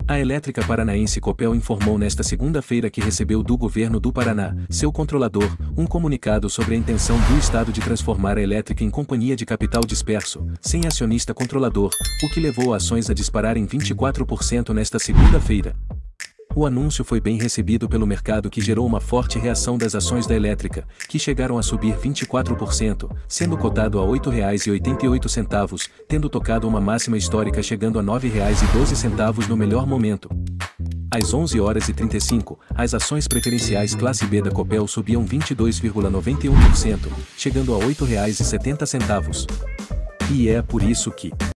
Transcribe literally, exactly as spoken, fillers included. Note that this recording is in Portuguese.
A Elétrica Paranaense Copel informou nesta segunda-feira que recebeu do Governo do Paraná, seu controlador, um comunicado sobre a intenção do Estado de transformar a elétrica em companhia de capital disperso, sem acionista controlador, o que levou ações a dispararem vinte e quatro por cento nesta segunda-feira. O anúncio foi bem recebido pelo mercado, que gerou uma forte reação das ações da Elétrica, que chegaram a subir vinte e quatro por cento, sendo cotado a oito reais e oitenta e oito centavos, tendo tocado uma máxima histórica chegando a nove reais e doze centavos no melhor momento. Às onze horas e trinta e cinco, as ações preferenciais classe B da Copel subiam vinte e dois vírgula noventa e um por cento, chegando a oito reais e setenta centavos. E é por isso que